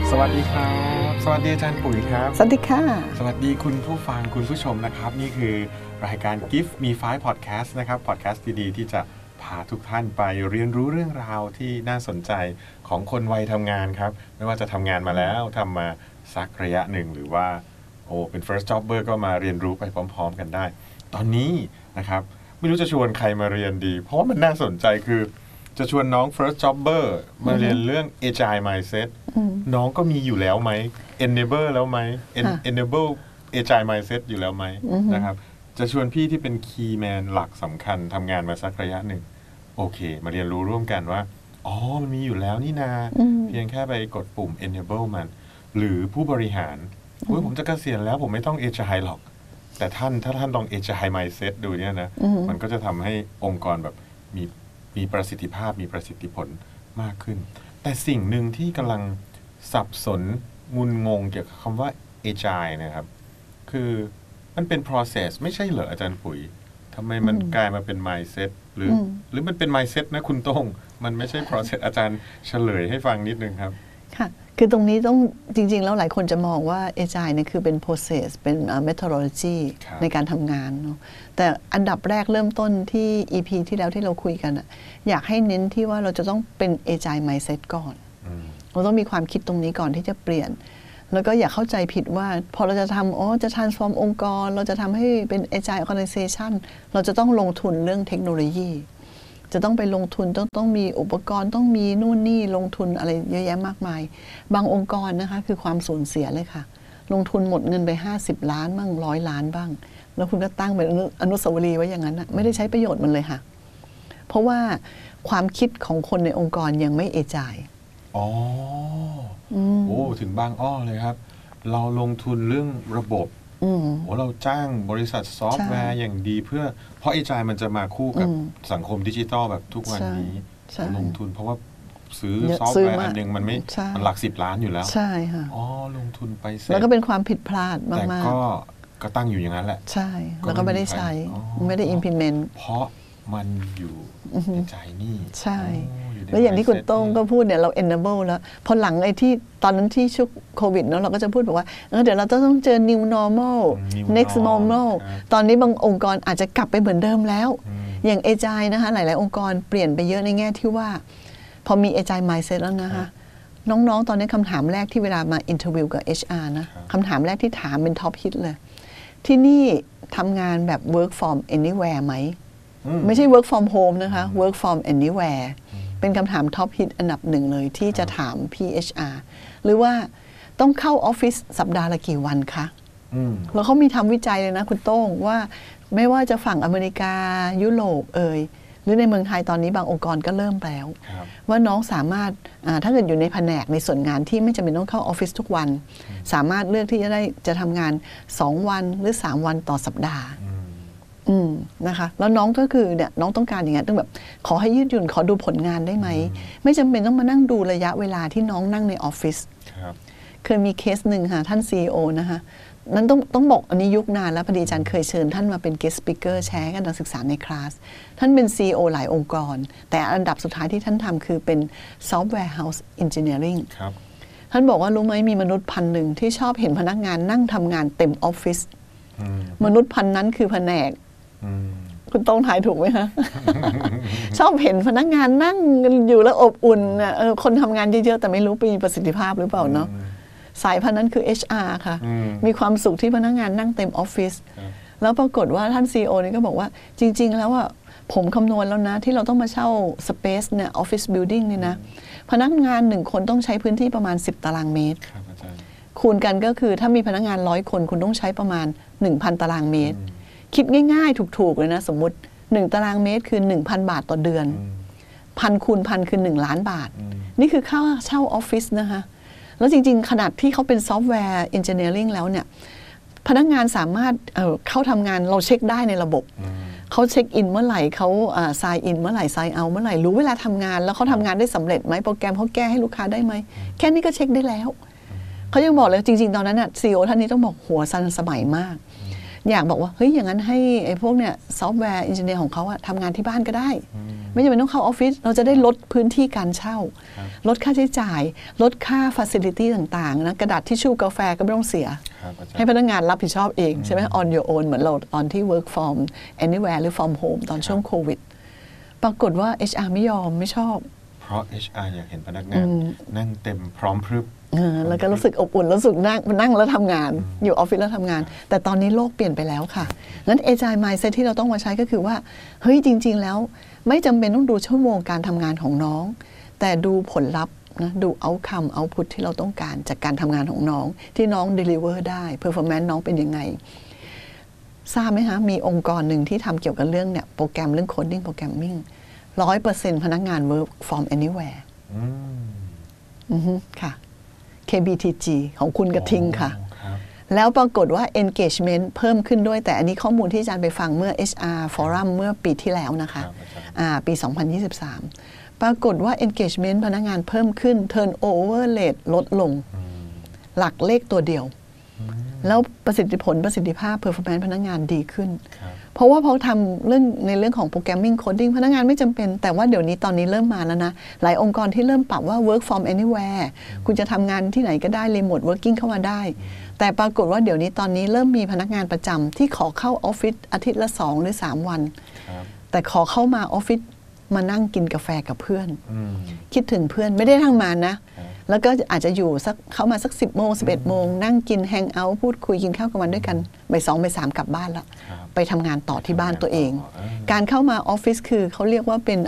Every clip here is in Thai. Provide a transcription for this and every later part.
สวัสดีครับสวัสดีอาจารย์ปุ๋ยครับสวัสดีค่ะสวัสดีคุณผู้ฟังคุณผู้ชมนะครับนี่คือรายการ Give Me 5 Podcast นะครับพอดแคสต์ดีๆที่จะพาทุกท่านไปเรียนรู้เรื่องราวที่น่าสนใจของคนวัยทำงานครับไม่ว่าจะทำงานมาแล้วทำมาสักระยะหนึ่งหรือว่าเป็น first jobber ก็มาเรียนรู้ไปพร้อมๆกันได้ตอนนี้นะครับไม่รู้จะชวนใครมาเรียนดีเพราะว่ามันน่าสนใจคือจะชวนน้อง first jobber มาเรียนเรื่อง agile mindset น้องก็มีอยู่แล้วไหม enable แล้วไหม enable agile mindset อยู่แล้วไหมนะครับจะชวนพี่ที่เป็น key man หลักสำคัญทำงานมาสักระยะหนึ่งโอเคมาเรียนรู้ร่วมกันว่ามันมีอยู่แล้วนี่นาเพียงแค่ไปกดปุ่ม enable มันหรือผู้บริหารผมจะเกษียณแล้วผมไม่ต้อง agile หรอกแต่ถ้าท่านลอง agile mindset ดูเนี่ยนะมันก็จะทำให้องค์กรแบบมีประสิทธิภาพมีประสิทธิผลมากขึ้นแต่สิ่งหนึ่งที่กำลังสับสนงุนงงเกี่ยวกับคำว่า agile นะครับคือมันเป็น process ไม่ใช่เหรออาจารย์ปุ๋ยทำไมมันกลายมาเป็น mindset หรือมันเป็น mindset นะคุณต้งมันไม่ใช่ process อาจารย์เฉลยให้ฟังนิดนึงครับค่ะคือตรงนี้ต้องจริงๆแล้วหลายคนจะมองว่า agile เนี่ยคือเป็น process เป็น methodology ในการทำงานเนาะแต่อันดับแรกเริ่มต้นที่ EP ที่แล้วที่เราคุยกันอยากให้เน้นที่ว่าเราจะต้องเป็น agile mindset ก่อนเราต้องมีความคิดตรงนี้ก่อนที่จะเปลี่ยนแล้วก็อย่าเข้าใจผิดว่าพอเราจะทำจะ transform องค์กรเราจะทำให้เป็น agile organization เราจะต้องลงทุนเรื่องเทคโนโลยีจะต้องไปลงทุนต้องมีอุปกรณ์ต้องมีนู่นนี่ลงทุนอะไรเยอะแยะมากมายบางองค์กรนะคะคือความสูญเสียเลยค่ะลงทุนหมดเงินไป50 ล้านบ้าง100 ล้านบ้างแล้วคุณก็ตั้งเป็นอนุสาวรีย์ไว้อย่างนั้นไม่ได้ใช้ประโยชน์มันเลยค่ะเพราะว่าความคิดของคนในองค์กรยังไม่เอจายถึงบางอ้อเลยครับเราลงทุนเรื่องระบบเราจ้างบริษัทซอฟต์แวร์อย่างดีเพราะ agile มันจะมาคู่กับสังคมดิจิทัลแบบทุกวันนี้ลงทุนเพราะว่าซื้อซอฟต์แวร์อันนึงมันหลัก10 ล้านอยู่แล้วใช่ค่ะลงทุนไปเสร็จแล้วก็เป็นความผิดพลาดมากๆแต่ก็ตั้งอยู่อย่างนั้นแหละใช่แล้วก็ไม่ได้ใช้ไม่ได้ implement เพราะมันอยู่ในใจนี่ใช่แล้วอย่างที่คุณโต้งก็พูดเนี่ยเรา enable แล้วพอหลังไอ้ที่ตอนนั้นที่ช่วงโควิดเนาะเราก็จะพูดบอกว่าเดี๋ยวเราต้องเจอ new normal next normal ตอนนี้บางองค์กรอาจจะกลับไปเหมือนเดิมแล้วอย่าง agile นะคะหลายๆองค์กรเปลี่ยนไปเยอะในแง่ที่ว่าพอมี agile mindset แล้วนะคะน้องๆตอนนี้คำถามแรกที่เวลามา interview กับ HR นะคำถามแรกที่ถามเป็น top hit เลยที่นี่ทำงานแบบ work from anywhere ไหมไม่ใช่ work from home นะคะ work from anywhere เป็นคำถามท็อปฮิตอันดับหนึ่งเลยที่จะถาม PHR หรือว่าต้องเข้าออฟฟิศสัปดาห์ละกี่วันคะแล้วเขามีทำวิจัยเลยนะคุณโต้งว่าไม่ว่าจะฝั่งอเมริกายุโรปหรือในเมืองไทยตอนนี้บางองค์กรก็เริ่มแล้วว่าน้องสามารถถ้าเกิดอยู่ในแผนกในส่วนงานที่ไม่จำเป็นต้องเข้าออฟฟิศทุกวันสามารถเลือกที่จะทำงาน2 วันหรือ3 วันต่อสัปดาห์นะคะแล้วน้องก็คือเนี่ยน้องต้องการอย่างนี้ต้องแบบขอให้ยืดหยุ่นขอดูผลงานได้ไหมไม่จำเป็นต้องมานั่งดูระยะเวลาที่น้องนั่งในออฟฟิศเคยมีเคสหนึ่งค่ะท่าน CEO นะคะนั้นต้องบอกอันนี้ยุคนานแล้วพอดีอาจารย์เคยเชิญท่านมาเป็น guest speaker แชร์กับนักศึกษาในคลาสท่านเป็น CEO หลายองค์กรแต่อันดับสุดท้ายที่ท่านทำคือเป็น software house engineering ท่านบอกว่ารู้ไหมมีมนุษย์1,000ที่ชอบเห็นพนักงานนั่งทำงานเต็มออฟฟิศมนุษย์1,000นั้นคือแผนกคุณต้องถ่ายถูกไหมคะ ชอบเห็นพนักงานนั่งอยู่แล้วอบอุ่นคนทำงานเยอะๆแต่ไม่รู้มีประสิทธิภาพหรือเปล่าเนาะสายพันธุ์นั้นคือ HR ค่ะมีความสุขที่พนักงานนั่งเต็มออฟฟิศแล้วปรากฏว่าท่าน CEO นี่ก็บอกว่าจริงๆแล้วผมคำนวณแล้วนะที่เราต้องมาเช่า Space เนี่ยออฟฟิศบิลดิ้งเนี่ยนะพนักงาน1 คนต้องใช้พื้นที่ประมาณ10 ตารางเมตรคูณกันก็คือถ้ามีพนักงาน100 คนคุณต้องใช้ประมาณ 1,000 ตารางเมตรคิดง่ายๆถูกๆเลยนะสมมุติ1 ตารางเมตรคือ 1,000 บาทต่อเดือน1,000 คูณ 1,000 คือ1 ล้านบาทนี่คือค่าเช่าออฟฟิศนะคะแล้วจริงๆขนาดที่เขาเป็นซอฟต์แวร์เอนจิเนียริงแล้วเนี่ยพนักงานสามารถเข้าทำงานเราเช็คได้ในระบบเขาเช็คอินเมื่อไหร่เขาไซน์อินเมื่อไหร่ไซน์เอาเมื่อไหร่รู้เวลาทำงานแล้วเขาทำงานได้สำเร็จไหมโปรแกรมเขาแก้ให้ลูกค้าได้ไหมแค่นี้ก็เช็คได้แล้วเขายังบอกเลยจริงๆตอนนั้นCEO ท่านนี้ต้องบอกหัวซันสมัยมากอยากบอกว่าเฮ้ยอย่างนั้นให้ไอ้พวกเนี่ยซอฟต์แวร์เอนจิเนียร์ของเขาทำงานที่บ้านก็ได้ไม่จำเป็นต้องเข้าออฟฟิศเราจะได้ลดพื้นที่การเช่าลดค่าใช้จ่ายลดค่าฟาซิลิตี้ต่างๆนะกระดาษทิชชู่กาแฟก็ไม่ต้องเสียให้พนักงานรับผิดชอบเองใช่ไหม on your own เหมือนเราตอนที่ work from anywhere หรือ from home ตอนช่วงโควิดปรากฏว่า HR ไม่ยอมไม่ชอบเพราะ HR อยากเห็นพนักงานนั่งเต็มพร้อมพรึบแล้วก็รู้สึกอบอุ่นรู้สึกนั่งแล้วทำงานอยู่ออฟฟิศแล้วทำงานแต่ตอนนี้โลกเปลี่ยนไปแล้วค่ะงั้น Agile Mindset ที่เราต้องมาใช้ก็คือว่าเฮ้ยจริงๆแล้วไม่จำเป็นต้องดูชั่วโมงการทำงานของน้องแต่ดูผลลัพธ์นะดู outcome output ที่เราต้องการจากการทำงานของน้องที่น้อง deliver ได้ performance น้องเป็นยังไงทราบไหมคะมีองค์กรหนึ่งที่ทำเกี่ยวกับเรื่องเนี่ยโปรแกรมเรื่อง coding programming 100% พนักงาน work from anywhere ค่ะ KBTG ของคุณกระทิงค่ะแล้วปรากฏว่า engagement เพิ่มขึ้นด้วยแต่อันนี้ข้อมูลที่อาจารย์ไปฟังเมื่อ HR Forum เมื่อปีที่แล้วนะคะปี 2023 ปรากฏว่า engagement พนักงานเพิ่มขึ้น turnover rate ลดลงหลักเลขตัวเดียวแล้วประสิทธิภาพ performance พนักงานดีขึ้นเพราะว่าพอทำเรื่องในเรื่องของ programming coding พนักงานไม่จำเป็นแต่ว่าเดี๋ยวนี้ตอนนี้เริ่มมาแล้วนะหลายองค์กรที่เริ่มปรับว่า work from anywhere คุณจะทำงานที่ไหนก็ได้ remote working เข้ามาได้แต่ปรากฏว่าเดี๋ยวนี้ตอนนี้เริ่มมีพนักงานประจำที่ขอเข้าออฟฟิศอาทิตย์ละ2 หรือ 3 วันแต่ขอเข้ามาออฟฟิศมานั่งกินกาแฟกับเพื่อนคิดถึงเพื่อนไม่ได้ทำงานนะแล้วก็อาจจะอยู่สักเข้ามาสัก10 โมง 11 โมงนั่งกินแฮงเอาท์พูดคุยกินข้าวกันวันด้วยกันบ่าย 2 บ่าย 3กลับบ้านละไปทำงานต่อที่บ้านตัวเองการเข้ามาออฟฟิศคือเขาเรียกว่าเป็น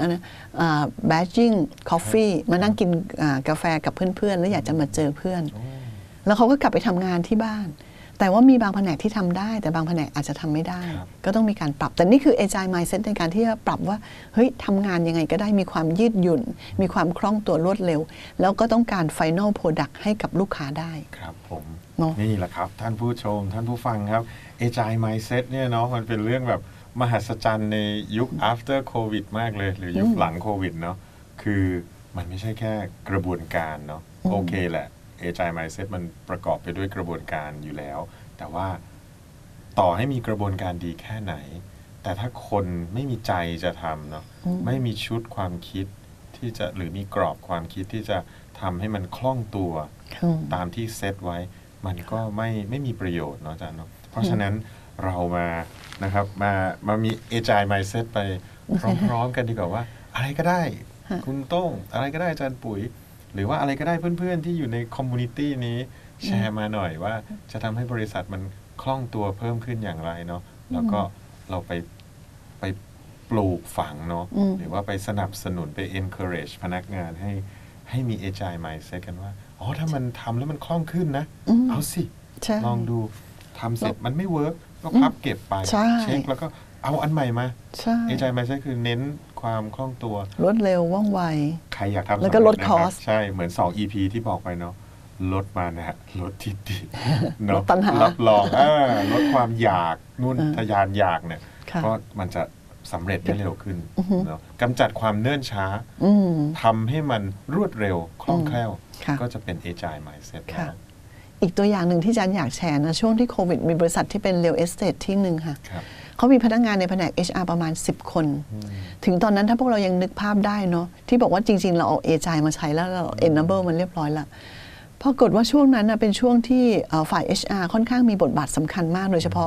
badging coffee มานั่งกินกาแฟกับเพื่อนๆแล้วอยากจะมาเจอเพื่อนแล้วเขาก็กลับไปทำงานที่บ้านแต่ว่ามีบางแผนกที่ทำได้แต่บางแผนกอาจจะทำไม่ได้ก็ต้องมีการปรับแต่นี่คือ Agile Mindset ในการที่จะปรับว่าเฮ้ยทำงานยังไงก็ได้มีความยืดหยุ่นมีความคล่องตัวรวดเร็วแล้วก็ต้องการ Final Product ให้กับลูกค้าได้ครับผมนี่แหละครับท่านผู้ชมท่านผู้ฟังครับ Agile Mindset เนี่ยเนาะมันเป็นเรื่องแบบมหัศจรรย์ในยุค after COVID มากเลยหรือยุคหลังโควิดเนาะคือมันไม่ใช่แค่กระบวนการเนาะโอเคแหละAgile Mindset มันประกอบไปด้วยกระบวนการอยู่แล้วแต่ว่าต่อให้มีกระบวนการดีแค่ไหนแต่ถ้าคนไม่มีใจจะทำเนาะไม่มีชุดความคิดที่จะหรือมีกรอบความคิดที่จะทำให้มันคล่องตัวตามที่เซตไว้มันก็ไม่มีประโยชน์เนาะอาจารย์เนาะเพราะฉะนั้นเรามานะครับมามี Agile Mindset ไปพร้อมๆกันดีกว่าว่าอะไรก็ได้คุณโต้งอะไรก็ได้อาจารย์ปุ๋ยหรือว่าอะไรก็ได้เพื่อนๆที่อยู่ในคอมมูนิตี้นี้แชร์มาหน่อยว่าจะทำให้บริษัทมันคล่องตัวเพิ่มขึ้นอย่างไรเนาะแล้วก็เราไปปลูกฝังเนาะหรือว่าไปสนับสนุนไป encourage พนักงานให้มี Agile Mindset กันว่าอ๋อถ้ามันทำแล้วมันคล่องขึ้นนะเอาสิลองดูทำเสร็จมันไม่เวิร์กก็พับเก็บไปเช็คแล้วก็เอาอันใหม่มา Agile Mindset คือเน้นความคล่องตัวรวดเร็วว่องไวใครอยากทำแล้วก็ลดคอสใช่เหมือน2 EP ที่บอกไปเนาะลดมานะฮะลดทิฏฐิเนาะรับรองลดความอยากนู่นทยานอยากเนี่ยก็มันจะสำเร็จได้เร็วขึ้นเนาะกำจัดความเนิ่นช้าทำให้มันรวดเร็วคล่องแคล่วก็จะเป็น Agile Mindset แล้วอีกตัวอย่างหนึ่งที่อาจารย์อยากแชร์นะช่วงที่โควิดมีบริษัทที่เป็น Real Estate ที่หนึ่งค่ะเขามีพนักงานในแผนก HR ประมาณ10 คนถึงตอนนั้นถ้าพวกเรายังนึกภาพได้เนาะที่บอกว่าจริงๆเราเอา Agile มาใช้แล้วเรา Enable มันเรียบร้อยแล้วปรากฏว่าช่วงนั้นเป็นช่วงที่ฝ่าย HR ค่อนข้างมีบทบาทสำคัญมากโดยเฉพาะ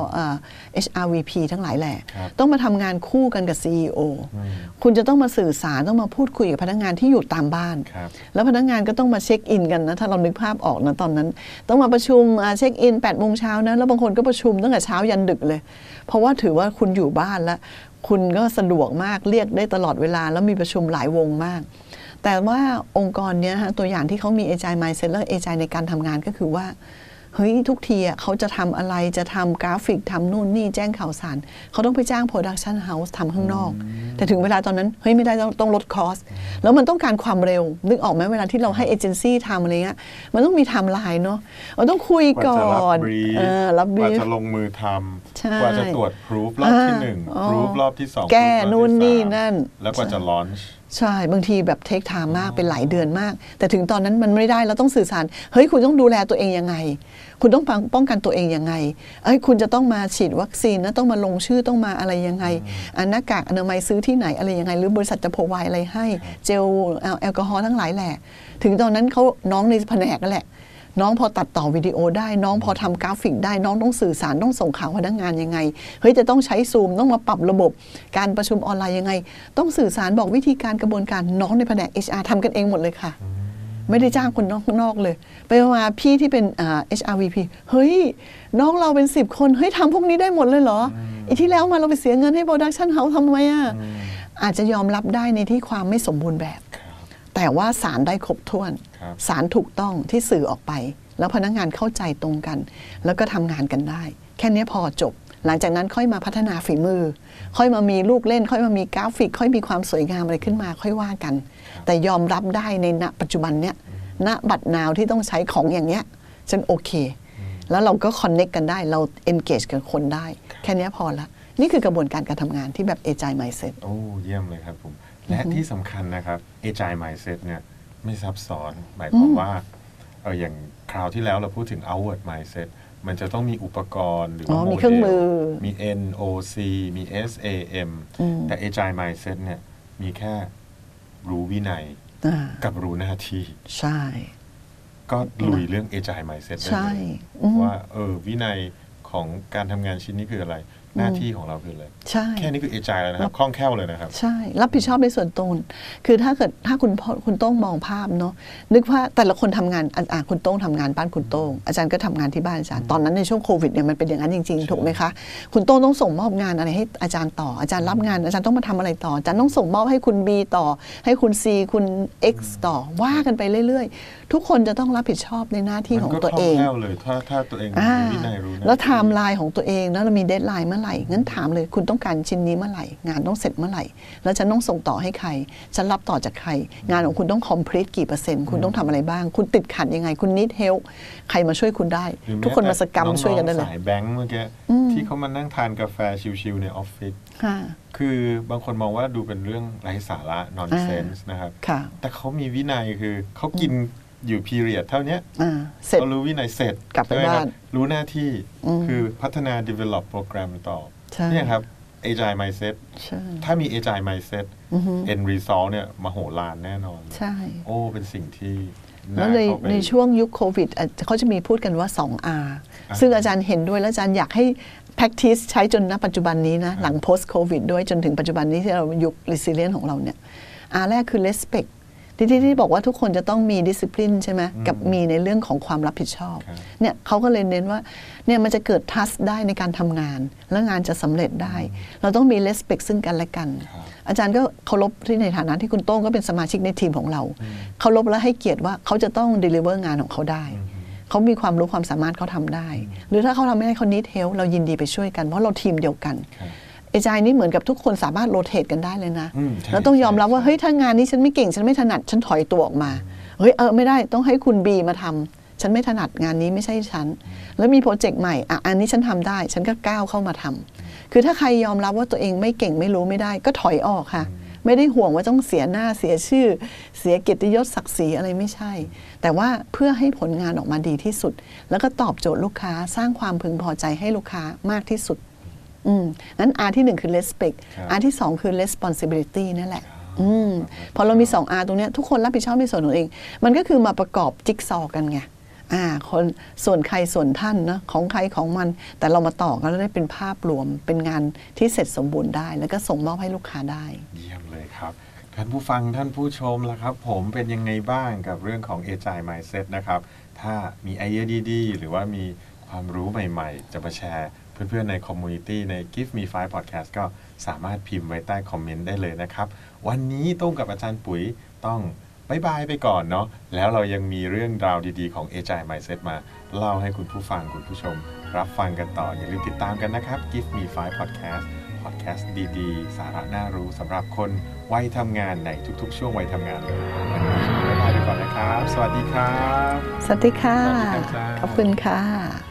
HR VP ทั้งหลายแหละต้องมาทำงานคู่กันกับ CEO คุณจะต้องมาสื่อสารต้องมาพูดคุยกับพนักงานที่อยู่ตามบ้านแล้วพนักงานก็ต้องมาเช็คอินกันนะถ้าเรานึกภาพออกนะตอนนั้นต้องมาประชุมเช็คอิน8 โมงเช้านะแล้วบางคนก็ประชุมตั้งแต่เช้ายันดึกเลยเพราะว่าถือว่าคุณอยู่บ้านแล้วคุณก็สะดวกมากเรียกได้ตลอดเวลาแล้วมีประชุมหลายวงมากแต่ว่าองค์กรเนี้ยตัวอย่างที่เขามี Agile Mindset และ Agile ในการทำงานก็คือว่าเฮ้ยทุกทีเขาจะทำอะไรจะทำกราฟิกทำนู่นนี่แจ้งข่าวสารเขาต้องไปจ้าง Production House ทำข้างนอกแต่ถึงเวลาตอนนั้นเฮ้ยไม่ได้ต้องลดคอสแล้วมันต้องการความเร็วนึกออกไหมเวลาที่เราให้เอเจนซี่ทำอะไรเงี้ยมันต้องมีไทม์ไลน์เนาะเราต้องคุยก่อนรับบรีฟกว่าจะลงมือทำกว่าจะตรวจ proof รอบที่1 proof รอบที่2 แก้นู่นนี่นั่นแล้วกว่าจะ launch ใช่บางทีแบบเทคไทม์มากเป็นหลายเดือนมากแต่ถึงตอนนั้นมันไม่ได้เราต้องสื่อสารเฮ้ยคุณต้องดูแลตัวเองยังไงคุณต้องป้องกันตัวเองยังไงคุณจะต้องมาฉีดวัคซีนนะต้องมาลงชื่อต้องมาอะไรยังไงหน้ากากอนามัยซื้อที่ไหนอะไรยังไงหรือบริษัทจะโพรไวอะไรให้เจลแอลกอฮอล์ทั้งหลายแหละถึงตอนนั้นเขาน้องในแผนกนั่นแหละน้องพอตัดต่อวิดีโอได้น้องพอทำกราฟิกได้น้องต้องสื่อสารต้องส่งข่าวพนักงานยังไงเฮ้ยจะต้องใช้ซูมต้องมาปรับระบบการประชุมออนไลน์ยังไงต้องสื่อสารบอกวิธีการกระบวนการน้องในแผนก HR ทำกันเองหมดเลยค่ะไม่ได้จ้างคนนอกเลยไปมาพี่ที่เป็นHRVP เฮ้ยน้องเราเป็น10 คนเฮ้ยทำพวกนี้ได้หมดเลยเหรออีที่แล้วมาเราไปเสียเงินให้ Production House ทำไมอาจจะยอมรับได้ในที่ความไม่สมบูรณ์แบบแต่ว่าสารได้ครบถ้วนสารถูกต้องที่สื่อออกไปแล้วพนักงานเข้าใจตรงกันแล้วก็ทำงานกันได้แค่นี้พอจบหลังจากนั้นค่อยมาพัฒนาฝีมือค่อยมามีลูกเล่นค่อยมามีกราฟิกค่อยมีความสวยงามอะไรขึ้นมาค่อยว่ากันแต่ยอมรับได้ในณปัจจุบันเนี้ยณบัดนาวที่ต้องใช้ของอย่างเนี้ยฉันโอเคแล้วเราก็คอนเนคกันได้เรา engage กับคนได้แค่นี้พอละนี่คือกระบวนการการทำงานที่แบบ Agile Mindset โอ้เยี่ยมเลยครับผมและที่สำคัญนะครับ Agile Mindset เนี่ยไม่ซับซ้อนหมายความว่าอย่างคราวที่แล้วเราพูดถึง Outward Mindset มันจะต้องมีอุปกรณ์หรือว่าโมเดลมี NOC มี SAM แต่ Agile Mindset เนี่ยมีแค่รู้วินัยกับรู้หน้าที่ใช่ก็ลุยเรื่อง Agile Mindset ได้เลยว่าวินัยของการทำงานชิ้นนี้คืออะไรหน้าที่ของเราคืออะไรแค่นี้คือ Agile แล้วนะครับคล่องแคล่วเลยนะครับใช่รับผิดชอบในส่วนตนคือถ้าคุณโต้งมองภาพเนาะนึกว่าแต่ละคนทำงานคุณโต้งทำงานบ้านคุณโต้งอาจารย์ก็ทำงานที่บ้านอาจารย์ตอนนั้นในช่วงโควิดเนี่ยมันเป็นอย่างนั้นจริงๆถูกไหมคะคุณโต้งต้องส่งมอบงานอะไรให้อาจารย์ต่ออาจารย์รับงานอาจารย์ต้องมาทำอะไรต่ออาจารย์ต้องส่งมอบให้คุณ B ต่อให้คุณ C คุณ X ต่อว่ากันไปเรื่อยๆทุกคนจะต้องรับผิดชอบในหน้าที่ของตัวเองมันก็คล่องแคล่วเลยถ้าตัวเองรู้วินัยรู้หน้าที่แล้วไทม์ไลน์ของตัวเองแล้วเรามีเดดไลน์เมื่อไหร่งั้นถามเลยคุณต้องการชิ้นนี้เมื่อไหร่งานต้องเสร็จเมื่อไหร่แล้วฉันต้องส่งต่อให้ใครฉันรับต่อจากใครงานของคุณต้อง complete กี่เปอร์เซ็นต์คุณต้องทำอะไรบ้างคุณติดขัดยังไงคุณ need help ใครมาช่วยคุณได้ทุกคนมาสกรรมช่วยกันได้เลยสายแบงค์เมื่อกี้ที่เขามานั่งทานกาแฟชิลๆในออฟฟิศคือบางคนมองว่าดูเป็นเรื่องไร้สาระ nonsense นะครับแต่เขามีวินัยคือเขากินอยู่ period เท่านี้เขารู้วินัยเสร็จกลับไปบ้านรู้หน้าที่คือพัฒนา develop โปรแกรมต่อเนี่ยครับ Agile Mindset ถ้ามี Agile Mindset end result เนี่ยมโหฬารแน่นอนใช่โอ้เป็นสิ่งที่แล้วในช่วงยุคโควิดเขาจะมีพูดกันว่า 2R ซึ่งอาจารย์เห็นด้วยและอาจารย์อยากให้ practice ใช้จนณปัจจุบันนี้นะหลัง post covid ด้วยจนถึงปัจจุบันนี้ที่เรายุค resilient ของเราเนี่ยR แรกคือ respectที่บอกว่าทุกคนจะต้องมี discipline ใช่ไหมกับมีในเรื่องของความรับผิดชอบเนี่ยเขาก็เลยเน้นว่าเนี่ยมันจะเกิด trust ได้ในการทำงานและงานจะสำเร็จได้เราต้องมี respect ซึ่งกันและกันอาจารย์ก็เคารพที่ในฐานะที่คุณโต้งก็เป็นสมาชิกในทีมของเราเคารพและให้เกียรติว่าเขาจะต้อง deliver งานของเขาได้เขามีความรู้ความสามารถเขาทำได้หรือถ้าเขาทำไม่ได้เขา need help เรายินดีไปช่วยกันเพราะเราทีมเดียวกันAgile นี่เหมือนกับทุกคนสามารถโรเตทกันได้เลยนะแล้วต้องยอมรับว่าเฮ้ยถ้างานนี้ฉันไม่เก่งฉันไม่ถนัดฉันถอยตัวออกมาเฮ้ยไม่ได้ต้องให้คุณ B มาทำฉันไม่ถนัดงานนี้ไม่ใช่ฉันแล้วมีโปรเจกต์ใหม่อันนี้ฉันทำได้ฉันก็ก้าวเข้ามาทำคือถ้าใครยอมรับว่าตัวเองไม่เก่งไม่รู้ไม่ได้ก็ถอยออกค่ะไม่ได้ห่วงว่าต้องเสียหน้าเสียชื่อเสียเกียรติยศศักดิ์ศรีอะไรไม่ใช่แต่ว่าเพื่อให้ผลงานออกมาดีที่สุดแล้วก็ตอบโจทย์ลูกค้าสร้างความพึงพอใจให้ลูกค้ามากที่สุดงั้น R ที่1คือ respect R ที่2คือ responsibility นั่นแหละพอเรามี2 R ตรงนี้ทุกคนรับผิดชอบในส่วนของเองมันก็คือมาประกอบจิ๊กซอว์กันไงคนส่วนใครส่วนท่านนะของใครของมันแต่เรามาต่อกันแล้วได้เป็นภาพรวมเป็นงานที่เสร็จสมบูรณ์ได้แล้วก็ส่งมอบให้ลูกค้าได้เยี่ยมเลยครับท่านผู้ฟังท่านผู้ชมล่ะครับผมเป็นยังไงบ้างกับเรื่องของ Agile Mindset นะครับถ้ามีไอเดียดีๆหรือว่ามีความรู้ใหม่ๆจะมาแชร์เพื่อนๆในคอมมูนิตี้ใน Give Me 5 Podcast ก็สามารถพิมพ์ไว้ใต้คอมเมนต์ได้เลยนะครับวันนี้ต้งกับอาจารย์ปุ๋ยต้องบ๊ายบายไปก่อนเนาะแล้วเรายังมีเรื่องราวดีๆของ Agile Mindset มาเล่าให้คุณผู้ฟังคุณผู้ชมรับฟังกันต่ออย่าลืมติดตามกันนะครับ Give Me 5 Podcast ดีๆสาระน่ารู้สำหรับคนวัยทำงานในทุกๆช่วงวัยทำงานเลยวันนี้บ๊ายบายไปก่อนนะครับสวัสดีครับสวัสดีค่ะขอบคุณค่ะ